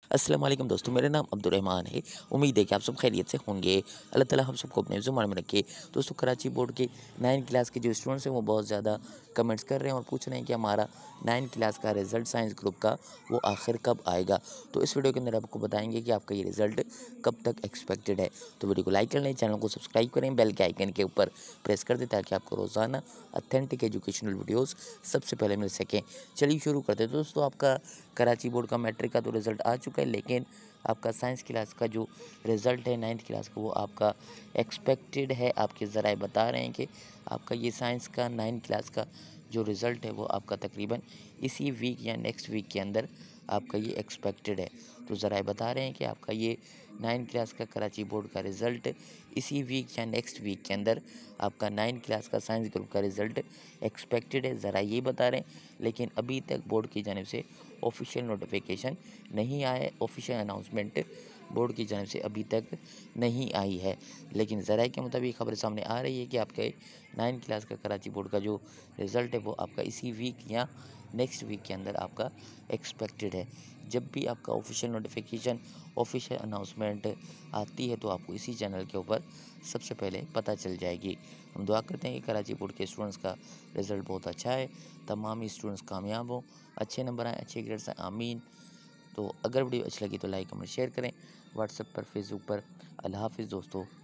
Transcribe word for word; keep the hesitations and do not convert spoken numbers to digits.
अस्सलाम वालेकुम दोस्तों, मेरा नाम अब्दुर्रहमान है। उम्मीद है कि आप सब खैरियत से होंगे। अल्लाह ताला हम सबको अपने ज़ुबान में रखे। दोस्तों, कराची बोर्ड के नाइन क्लास के जो स्टूडेंट्स हैं वो बहुत ज़्यादा कमेंट्स कर रहे हैं और पूछ रहे हैं कि हमारा नाइन क्लास का रिज़ल्ट साइंस ग्रुप का वो आखिर कब आएगा। तो इस वीडियो के अंदर आपको बताएंगे कि आपका ये रिज़ल्ट कब तक एक्सपेक्टेड है। तो वीडियो को लाइक कर लें, चैनल को सब्सक्राइब करें, बेल के आइकन के ऊपर प्रेस कर दें ताकि आपको रोज़ाना अथेंटिक एजुकेशनल वीडियोज़ सबसे पहले मिल सकें। चलिए शुरू करते हैं। दोस्तों, आपका कराची बोर्ड का मैट्रिक का तो रिज़ल्ट आ चुका है, लेकिन आपका साइंस क्लास का जो रिज़ल्ट है नाइन्थ क्लास का वो आपका एक्सपेक्टेड है। आपके ज़राए बता रहे हैं कि आपका ये साइंस का नाइन्थ क्लास का जो रिज़ल्ट है वो आपका तकरीबन इसी वीक या नेक्स्ट वीक के अंदर आपका ये एक्सपेक्टेड है। तो ज़राए बता रहे हैं कि आपका ये नाइन्थ क्लास का कराची बोर्ड का रिज़ल्ट इसी वीक या नेक्स्ट वीक के अंदर आपका नाइन्थ क्लास का साइंस ग्रुप का रिज़ल्ट एक्सपेक्टेड है। ज़रा ये बता रहे हैं, लेकिन अभी तक बोर्ड की जानिब से ऑफिशियल नोटिफिकेशन नहीं आया है। ऑफिशियल अनाउंसमेंट बोर्ड की जानिब से अभी तक नहीं आई है, लेकिन ज़राए के मुताबिक खबर सामने आ रही है कि आपके नाइन्थ क्लास का कराची बोर्ड का जो रिज़ल्ट है वो आपका इसी वीक या नेक्स्ट वीक के अंदर आपका एक्सपेक्टेड है। जब भी आपका ऑफिशियल नोटिफिकेशन ऑफिशियल अनाउंसमेंट आती है तो आपको इसी चैनल के ऊपर सबसे पहले पता चल जाएगी। हम दुआ करते हैं कि कराची बोर्ड के स्टूडेंट्स का रिज़ल्ट बहुत अच्छा है, तमाम स्टूडेंट्स कामयाब हों, अच्छे नंबर आएँ, अच्छे ग्रेड्स आएँ, आमीन। तो अगर वीडियो अच्छी लगी तो लाइक कमेंट शेयर करें, व्हाट्सएप पर फेसबुक पर। अल्लाह हाफिज़ दोस्तों।